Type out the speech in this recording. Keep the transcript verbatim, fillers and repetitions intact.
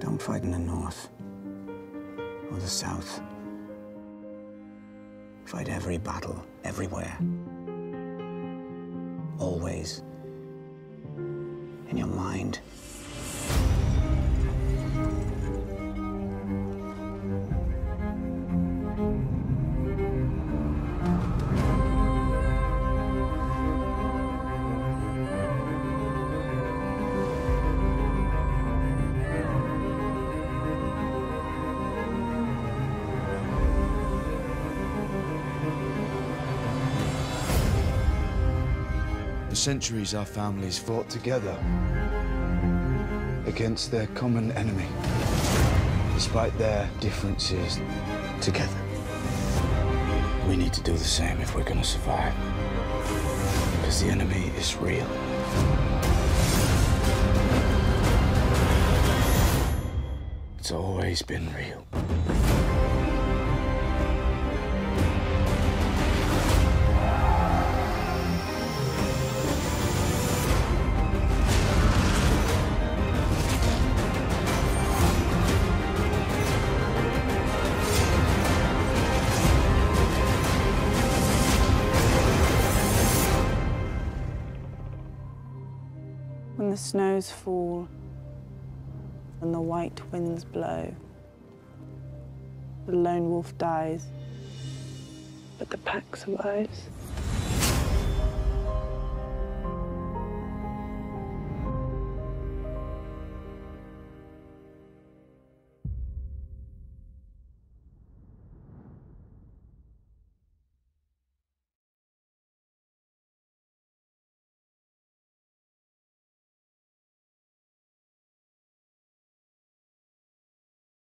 Don't fight in the north or the south. Fight every battle, everywhere. Always. In your mind. For centuries, our families fought together against their common enemy, despite their differences. Together. We need to do the same if we're gonna survive. Because the enemy is real. It's always been real. When the snows fall and the white winds blow, the lone wolf dies, but the pack survives.